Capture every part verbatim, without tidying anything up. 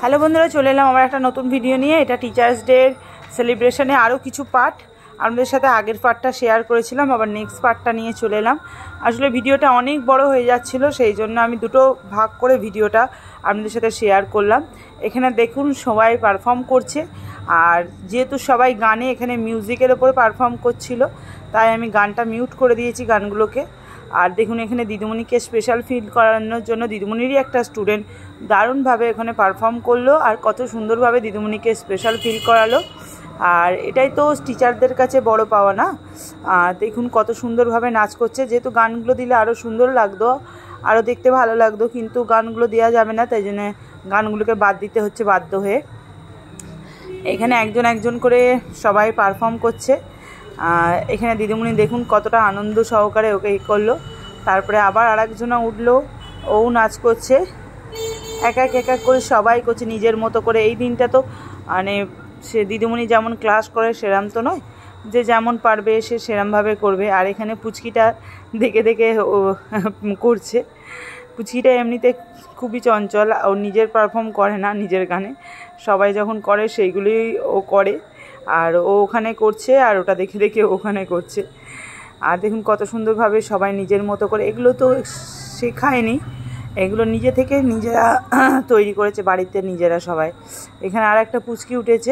Hello বন্ধুরা, চলে এলাম আমার একটা নতুন ভিডিও নিয়ে। এটা টিচার্স ডে সেলিব্রেশনে আরও কিছু পার্ট। আপনাদের সাথে আগের পার্টটা শেয়ার করেছিলাম, আবার নেক্সট পার্টটা নিয়ে চলে এলাম। আসলে ভিডিওটা অনেক বড় হয়ে যাচ্ছিল, সেই জন্য আমি দুটো ভাগ করে ভিডিওটা আপনাদের সাথে শেয়ার করলাম। এখানে দেখুন সবাই পারফর্ম করছে, আর যেহেতু সবাই গানে এখানে মিউজিকের ওপরে পারফর্ম করছিল, তাই আমি গানটা মিউট করে দিয়েছি গানগুলোকে। আর দেখুন এখানে দিদিমণিকে স্পেশাল ফিল করানোর জন্য দিদিমণিরই একটা স্টুডেন্ট দারুণভাবে এখানে পারফর্ম করলো, আর কত সুন্দরভাবে দিদিমণিকে স্পেশাল ফিল করালো। আর এটাই তো টিচারদের কাছে বড় পাওয়া না। দেখুন কত সুন্দরভাবে নাচ করছে। যেহেতু গানগুলো দিলে আরও সুন্দর লাগতো, আরও দেখতে ভালো লাগতো, কিন্তু গানগুলো দেওয়া যাবে না, তাই জন্য গানগুলোকে বাদ দিতে হচ্ছে বাধ্য হয়ে। এখানে একজন একজন করে সবাই পারফর্ম করছে। এখানে দিদিমণি দেখুন কতটা আনন্দ সহকারে ওকে ই করলো। তারপরে আবার আর একজনা উঠলো, ও নাচ করছে। এক এক এক এক করে সবাই করছে নিজের মতো করে। এই দিনটা তো মানে সে দিদিমণি যেমন ক্লাস করে সেরম তো নয়, যে যেমন পারবে সে সেরমভাবে করবে। আর এখানে পুচকিটা দেখে দেখে ও করছে। পুচকিটা এমনিতে খুবই চঞ্চল, ও নিজের পারফর্ম করে না নিজের গানে, সবাই যখন করে সেইগুলোই ও করে। আর ও ওখানে করছে, আর ওটা দেখে দেখে ওখানে করছে। আর দেখুন কত সুন্দরভাবে সবাই নিজের মতো করে, এগুলো তো শেখায়নি, এগুলো নিজে থেকে নিজেরা তৈরি করেছে বাড়িতে নিজেরা সবাই। এখানে আর একটা পুচকি উঠেছে,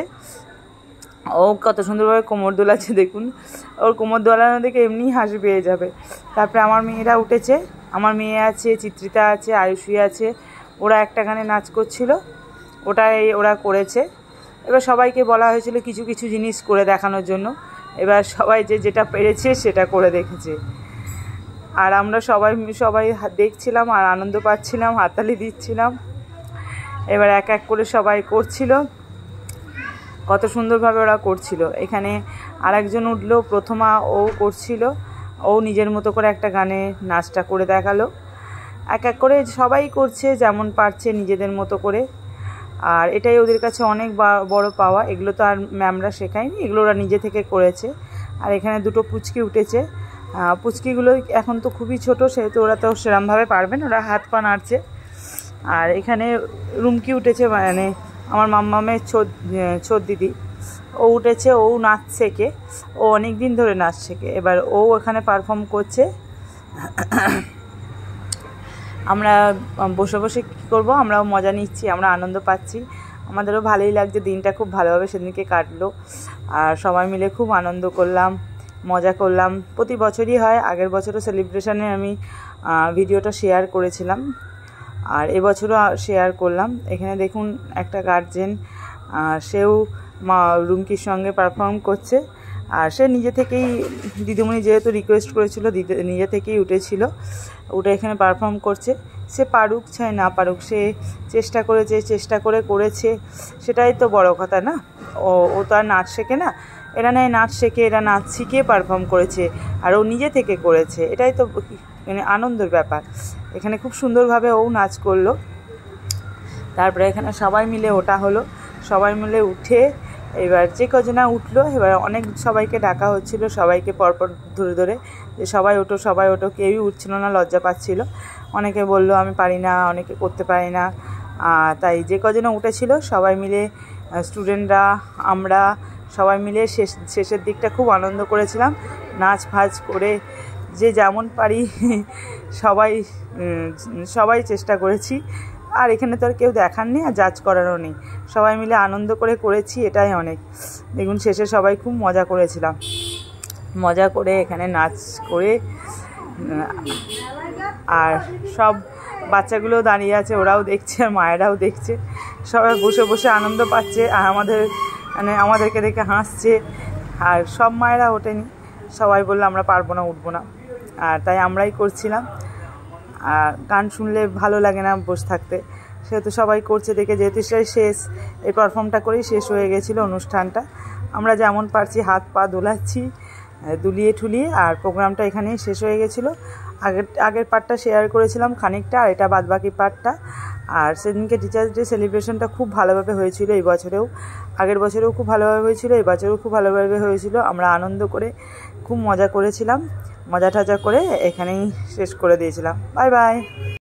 ও কত সুন্দরভাবে কোমর দোলাচ্ছে। দেখুন ওর কোমর দোলানো দেখে এমনি হাসি পেয়ে যাবে। তারপরে আমার মেয়েরা উঠেছে, আমার মেয়ে আছে, চিত্রিতা আছে, আয়ুষী আছে। ওরা একটা গানে নাচ করছিল, ওটাই ওরা করেছে। এবার সবাইকে বলা হয়েছিল কিছু কিছু জিনিস করে দেখানোর জন্য। এবার সবাই যে যেটা পেরেছে সেটা করে দেখেছে। আর আমরা সবাই সবাই দেখছিলাম আর আনন্দ পাচ্ছিলাম, হাততালি দিচ্ছিলাম। এবার এক এক করে সবাই করছিল, কত সুন্দরভাবে ওরা করছিল। এখানে আর একজন উঠলো, প্রথমা, ও করছিল, ও নিজের মতো করে একটা গানে নাচটা করে দেখালো। এক এক করে সবাই করছে যেমন পারছে নিজেদের মতো করে। আর এটাই ওদের কাছে অনেক বড় পাওয়া। এগুলো তো আর ম্যামরা শেখায়নি, এগুলো ওরা নিজে থেকে করেছে। আর এখানে দুটো পুচকি উঠেছে। পুচকিগুলো এখন তো খুবই ছোট, সেহেতু ওরা তো সেরমভাবে পারবেন, ওরা হাত পা নাড়ছে। আর এখানে রুমকি উঠেছে, মানে আমার মাম্মামের ছোট ছোট দিদি, ও উঠেছে। ও নাচ শেখে, ও অনেক দিন ধরে নাচ শেখে। এবার ও এখানে পারফর্ম করছে। আমরা বসে বসে কী করবো, আমরাও মজা নিচ্ছি, আমরা আনন্দ পাচ্ছি। আমাদেরও ভালোই লাগছে, দিনটা খুব ভালোভাবে সেদিনকে কাটলো। আর সবাই মিলে খুব আনন্দ করলাম, মজা করলাম। প্রতি বছরই হয়, আগের বছরও সেলিব্রেশনে আমি ভিডিওটা শেয়ার করেছিলাম, আর এবছরও শেয়ার করলাম। এখানে দেখুন একটা গার্জেন, সেও মা রুমকির সঙ্গে পারফর্ম করছে। আর সে নিজে থেকেই, দিদিমণি যেহেতু রিকোয়েস্ট করেছিল, দিদি নিজে থেকেই উঠেছিল, উঠে এখানে পারফর্ম করছে। সে পারুক চাই না পারুক, সে চেষ্টা করেছে, চেষ্টা করে করেছে, সেটাই তো বড় কথা না। ও ও তো আর নাচ শেখে না, এরা নয় নাচ শেখে, এরা নাচ শিখিয়ে পারফর্ম করেছে, আর ও নিজে থেকে করেছে। এটাই তো মানে আনন্দের ব্যাপার। এখানে খুব সুন্দরভাবে ও নাচ করলো। তারপরে এখানে সবাই মিলে ওটা হলো, সবাই মিলে উঠে এবার যে কজনা উঠলো, এবার অনেক সবাইকে ডাকা হচ্ছিল, সবাইকে পরপর ধরে ধরে যে সবাই ওঠো সবাই ওঠো। কেউই উঠছিল না, লজ্জা পাচ্ছিল। অনেকে বলল আমি পারি না, অনেকে করতে পারি না। তাই যে কজনা উঠেছিল সবাই মিলে, স্টুডেন্টরা, আমরা সবাই মিলে শেষ শেষের দিকটা খুব আনন্দ করেছিলাম, নাচ ফাচ করে যে যেমন পারি সবাই সবাই চেষ্টা করেছি। আর এখানে তো আর কেউ দেখার নেই, আর জাজ করারও নেই, সবাই মিলে আনন্দ করে করেছি, এটাই অনেক। দেখুন শেষে সবাই খুব মজা করেছিলাম, মজা করে এখানে নাচ করে। আর সব বাচ্চাগুলোও দাঁড়িয়ে আছে, ওরাও দেখছে, আর মায়েরাও দেখছে, সবাই বসে বসে আনন্দ পাচ্ছে। আর আমাদের মানে আমাদেরকে দেখে হাসছে। আর সব মায়েরা ওঠেনি, সবাই বললো আমরা পারবো না, উঠবো না। আর তাই আমরাই করছিলাম। আর গান শুনলে ভালো লাগে না বসে থাকতে, সেহেতু সবাই করছে দেখে, যেহেতু সেটাই শেষ, এই পারফর্মটা করেই শেষ হয়ে গেছিলো অনুষ্ঠানটা। আমরা যেমন পারছি হাত পা দোলাচ্ছি, দুলিয়ে ঠুলিয়ে। আর প্রোগ্রামটা এখানেই শেষ হয়ে গেছিলো। আগের আগের পার্টটা শেয়ার করেছিলাম খানিকটা, আর এটা বাদবাকি পার্টটা। আর সেদিনকে টিচার্স ডে সেলিব্রেশনটা খুব ভালোভাবে হয়েছিল, এই বছরেও, আগের বছরেও খুব ভালোভাবে হয়েছিল, এই বছরেও খুব ভালোভাবে হয়েছিল। আমরা আনন্দ করে খুব মজা করেছিলাম, মজা টাজা করে এখানেই শেষ করে দিয়েছিলাম। Bye by.